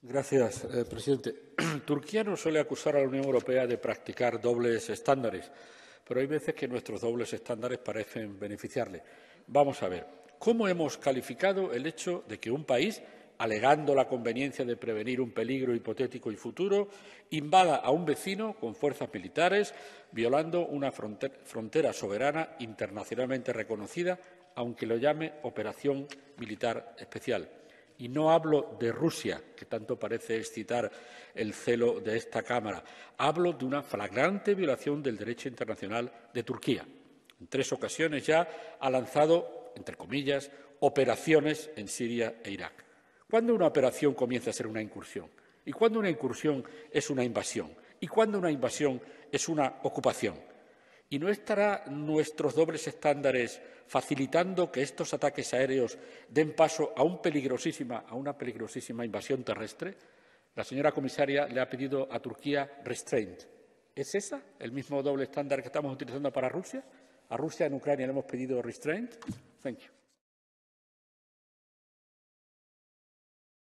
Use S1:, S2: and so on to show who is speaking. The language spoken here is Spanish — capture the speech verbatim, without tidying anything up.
S1: Gracias, eh, presidente. Turquía no suele acusar a la Unión Europea de practicar dobles estándares, pero hay veces que nuestros dobles estándares parecen beneficiarle. Vamos a ver, ¿cómo hemos calificado el hecho de que un país, alegando la conveniencia de prevenir un peligro hipotético y futuro, invada a un vecino con fuerzas militares, violando una frontera soberana internacionalmente reconocida, aunque lo llame operación militar especial? Y no hablo de Rusia, que tanto parece excitar el celo de esta Cámara. Hablo de una flagrante violación del derecho internacional de Turquía. En tres ocasiones ya ha lanzado, entre comillas, operaciones en Siria e Irak. ¿Cuándo una operación comienza a ser una incursión? ¿Y cuándo una incursión es una invasión? ¿Y cuándo una invasión es una ocupación? ¿Y no estarán nuestros dobles estándares facilitando que estos ataques aéreos den paso a, un peligrosísima, a una peligrosísima invasión terrestre? La señora comisaria le ha pedido a Turquía restraint. ¿Es ese el mismo doble estándar que estamos utilizando para Rusia? ¿A Rusia en Ucrania le hemos pedido restraint? Thank you.